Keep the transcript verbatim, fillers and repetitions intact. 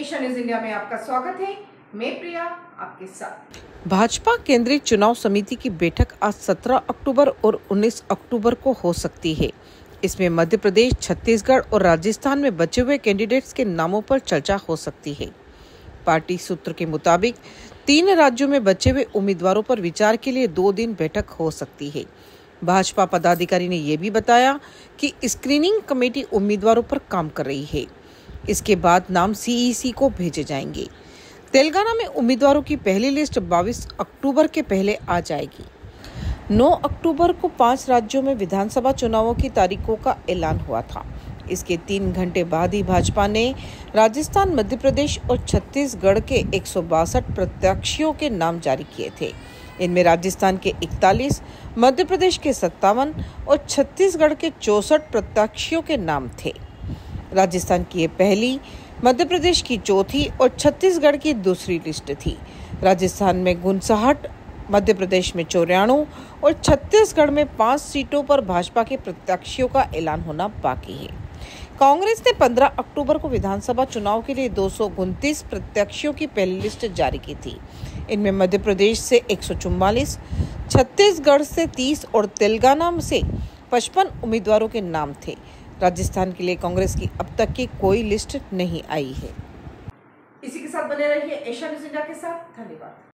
Asia news India में आपका स्वागत है। मैं प्रिया आपके साथ। भाजपा केंद्रीय चुनाव समिति की बैठक आज सत्रह अक्टूबर और उन्नीस अक्टूबर को हो सकती है। इसमें मध्य प्रदेश, छत्तीसगढ़ और राजस्थान में बचे हुए कैंडिडेट्स के नामों पर चर्चा हो सकती है। पार्टी सूत्र के मुताबिक तीन राज्यों में बचे हुए उम्मीदवारों पर विचार के लिए दो दिन बैठक हो सकती है। भाजपा पदाधिकारी ने यह भी बताया कि स्क्रीनिंग कमेटी उम्मीदवारों पर काम कर रही है। इसके बाद नाम सीईसी को भेजे जाएंगे। तेलंगाना में उम्मीदवारों की पहली लिस्ट बाईस अक्टूबर के पहले आ जाएगी। नौ अक्टूबर को पांच राज्यों में विधानसभा चुनावों की तारीखों का ऐलान हुआ था। इसके तीन घंटे बाद ही भाजपा ने राजस्थान, मध्य प्रदेश और छत्तीसगढ़ के एक सौ बासठ प्रत्याशियों के नाम जारी किए थे। इनमें राजस्थान के इकतालीस, मध्य प्रदेश के सत्तावन और छत्तीसगढ़ के चौसठ प्रत्याशियों के नाम थे। राजस्थान की ये पहली, मध्य प्रदेश की चौथी और छत्तीसगढ़ की दूसरी लिस्ट थी। राजस्थान में उनसठ, मध्य प्रदेश में चौरानवे और छत्तीसगढ़ में पांच सीटों पर भाजपा के प्रत्याशियों का ऐलान होना बाकी है। कांग्रेस ने पंद्रह अक्टूबर को विधानसभा चुनाव के लिए दो सौ उनतीस प्रत्याशियों की पहली लिस्ट जारी की थी। इनमें मध्य प्रदेश से एक सौ चौवालीस, छत्तीसगढ़ से तीस और तेलंगाना से पचपन उम्मीदवारों के नाम थे। राजस्थान के लिए कांग्रेस की अब तक की कोई लिस्ट नहीं आई है। इसी के साथ बने रहिए एशिया न्यूज इंडिया के साथ। धन्यवाद।